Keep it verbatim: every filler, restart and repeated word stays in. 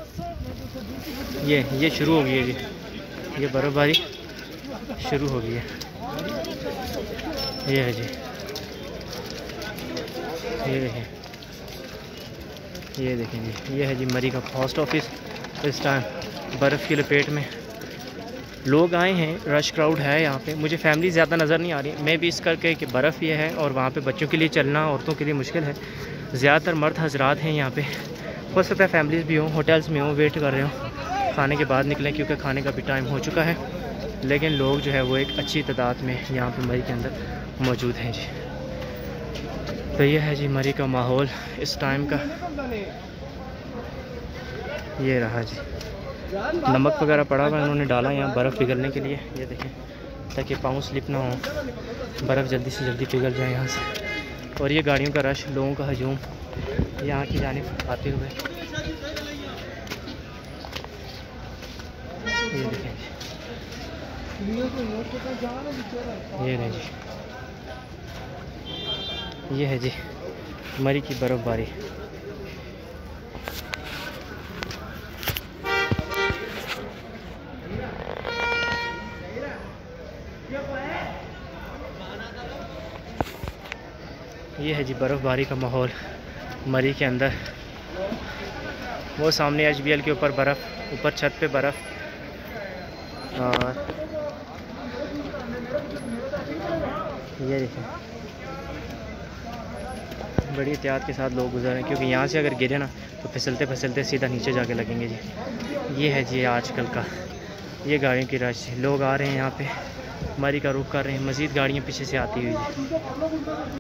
ये ये शुरू हो गई है जी, ये बर्फ़बारी शुरू हो गई है। ये है जी, ये देखिए, ये देखें जी, ये है जी मरी का पोस्ट ऑफिस। इस टाइम बर्फ़ की लपेट में लोग आए हैं, रश क्राउड है यहाँ पे। मुझे फैमिली ज़्यादा नज़र नहीं आ रही, मैं भी इस करके कि बर्फ़ ये है और वहाँ पे बच्चों के लिए चलना औरतों के लिए मुश्किल है। ज़्यादातर मर्द हजरात हैं यहाँ पे, हो सकता है फैमिलीज़ भी हों, होटल्स में हों, वेट कर रहे हों खाने के बाद निकलें, क्योंकि खाने का भी टाइम हो चुका है। लेकिन लोग जो है वो एक अच्छी तादाद में यहाँ पे मरी के अंदर मौजूद हैं जी। तो ये है जी मरी का माहौल इस टाइम का। ये रहा जी, नमक वगैरह पड़ा हुआ है, उन्होंने डाला यहाँ बर्फ़ पिघलने के लिए। ये देखें, ताकि पाँव स्लिप ना हो, बर्फ़ जल्दी से जल्दी पिघल जाए यहाँ से। और ये गाड़ियों का रश, लोगों का हजूम यहाँ की जानिब आते हुए। ये देखें, ये नहीं जी, ये है जी मरी की बर्फ़बारी। ये है जी बर्फ़बारी का माहौल मरी के अंदर। वो सामने एच बी एल के ऊपर बर्फ़, ऊपर छत पे बर्फ़। और ये देखें, बड़ी एहतियात के साथ लोग गुजर रहे हैं, क्योंकि यहाँ से अगर गिरे ना तो फिसलते फिसलते सीधा नीचे जाके लगेंगे जी। ये है जी आजकल का, ये गाड़ियों की रश, लोग आ रहे हैं यहाँ पे, मरी का रुख कर रहे हैं, मज़ीद गाड़ियाँ पीछे से आती हुई।